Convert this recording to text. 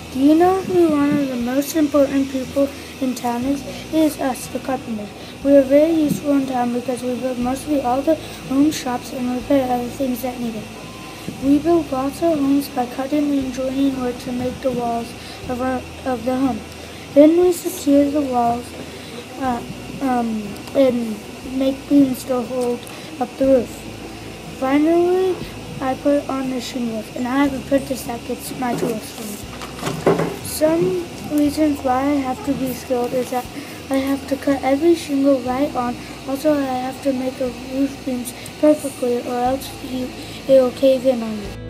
Do you know who one of the most important people in town is? It is us, the carpenters. We are very useful in town because we build mostly all the home shops and repair other things that need it. We build lots of homes by cutting and joining wood to make the walls of the home. Then we secure the walls and make beams to hold up the roof. Finally, I put on the shingles, and I have an apprentice that gets my tools for me. Some reasons why I have to be skilled is that I have to cut every shingle right on. Also, I have to make a roof beams perfectly, or else it will cave in on you.